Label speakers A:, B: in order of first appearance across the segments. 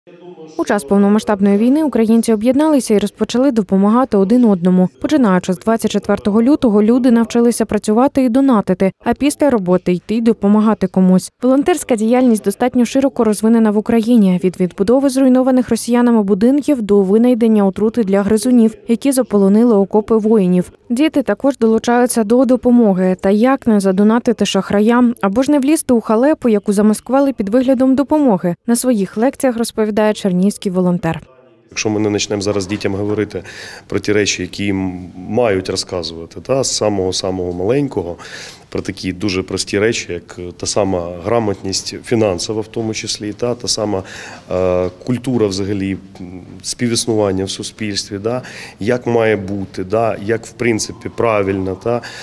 A: У час повномасштабної війни українці об'єдналися і розпочали допомагати один одному. Починаючи з 24 лютого, люди навчилися працювати і донатити, а після роботи йти й допомагати комусь. Волонтерська діяльність достатньо широко розвинена в Україні – від відбудови зруйнованих росіянами будинків до винайдення отрути для гризунів, які заполонили окопи воїнів. Діти також долучаються до допомоги. Та як не задонатити шахраям або ж не влізти у халепу, яку замаскували під виглядом допомоги. На своїх лекціях розповідає чернігівський волонтер.
B: Якщо ми не почнемо зараз дітям говорити про ті речі, які їм мають розказувати, з самого маленького, про такі дуже прості речі, як та сама грамотність фінансова в тому числі, та сама культура взагалі, співіснування в суспільстві, як має бути, як в принципі правильно,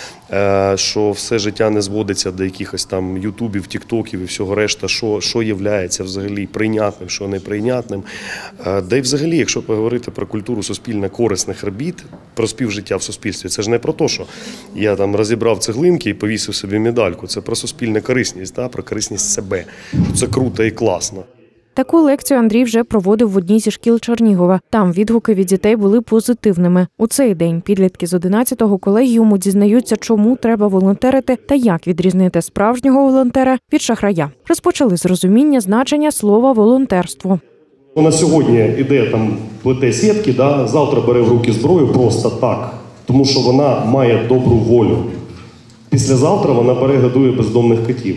B: що все життя не зводиться до якихось там ютубів, тіктоків і всього решта, що являється взагалі прийнятним, що неприйнятним. Да й взагалі, якщо поговорити про культуру суспільно-корисних робіт, про співжиття в суспільстві, це ж не про те, що я там розібрав цеглинки і повісив собі медальку, це про суспільну корисність, про корисність себе. Це круто і класно.
A: Таку лекцію Андрій вже проводив в одній зі шкіл Чернігова. Там відгуки від дітей були позитивними. У цей день підлітки з 11-го колегіуму дізнаються, чому треба волонтерити та як відрізнити справжнього волонтера від шахрая. Розпочали з розуміння значення слова «волонтерство».
B: Вона сьогодні іде, плете сітки, завтра бере в руки зброю просто так, тому що вона має добру волю. Післязавтра вона бере, годує бездомних котів.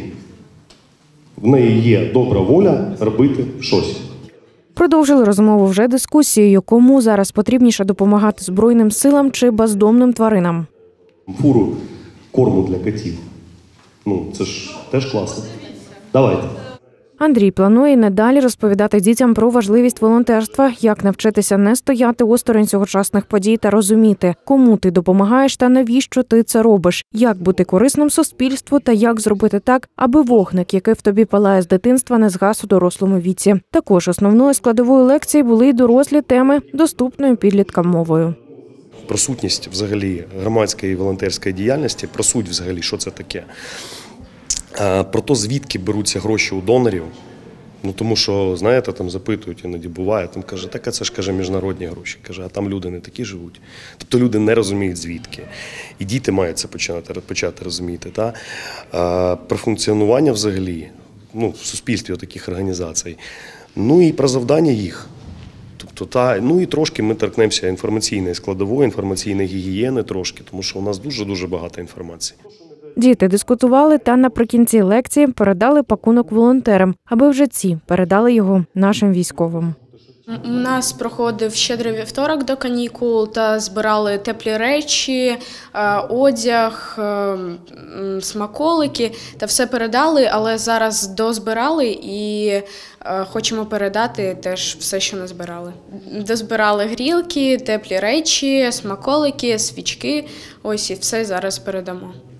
B: В неї є добра воля робити щось.
A: Продовжили розмову вже дискусією, кому зараз потрібніше допомагати Збройним силам чи бездомним тваринам.
B: Фуру корму для котів. Це ж теж класно. Давайте.
A: Андрій планує надалі розповідати дітям про важливість волонтерства, як навчитися не стояти осторонь сьогочасних подій та розуміти, кому ти допомагаєш та навіщо ти це робиш, як бути корисним суспільству та як зробити так, аби вогник, який в тобі палає з дитинства, не згас у дорослому віці. Також основною складовою лекції були й дорослі теми, доступною підліткам мовою.
B: Про сутність взагалі громадської і волонтерської діяльності, про суть взагалі, що це таке. Про те, звідки беруться гроші у донорів, тому що, знаєте, запитують, іноді буває, каже, так це ж, каже, міжнародні гроші, каже, а там люди не такі живуть. Тобто люди не розуміють звідки. І діти мають це почати розуміти. Про функціонування взагалі, в суспільстві таких організацій, і про завдання їх. І трошки ми торкнемося інформаційної складової, інформаційної гігієни трошки, тому що у нас дуже-дуже багато інформації.
A: Діти дискутували та наприкінці лекції передали пакунок волонтерам, аби вже ці передали його нашим військовим.
C: У нас проходив щедрий вівторок до канікул та збирали теплі речі, одяг, смаколики та все передали, але зараз дозбирали і хочемо передати теж все, що назбирали. Дозбирали грілки, теплі речі, смаколики, свічки, ось і все зараз передамо.